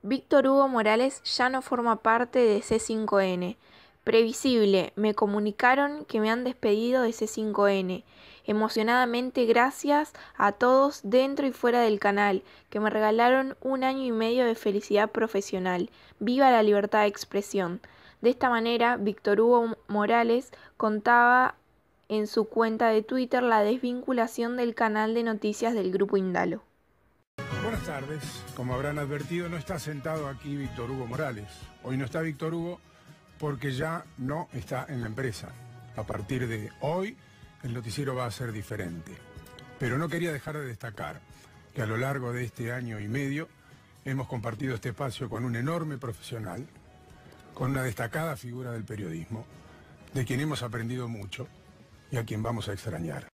Víctor Hugo Morales ya no forma parte de C5N. Previsible, me comunicaron que me han despedido de C5N. Emocionadamente gracias a todos dentro y fuera del canal, que me regalaron 1 año y medio de felicidad profesional. ¡Viva la libertad de expresión! De esta manera, Víctor Hugo Morales contaba en su cuenta de Twitter la desvinculación del canal de noticias del Grupo Indalo. Buenas tardes. Como habrán advertido, no está sentado aquí Víctor Hugo Morales. Hoy no está Víctor Hugo porque ya no está en la empresa. A partir de hoy, el noticiero va a ser diferente. Pero no quería dejar de destacar que a lo largo de este 1 año y medio hemos compartido este espacio con un enorme profesional, con una destacada figura del periodismo, de quien hemos aprendido mucho y a quien vamos a extrañar.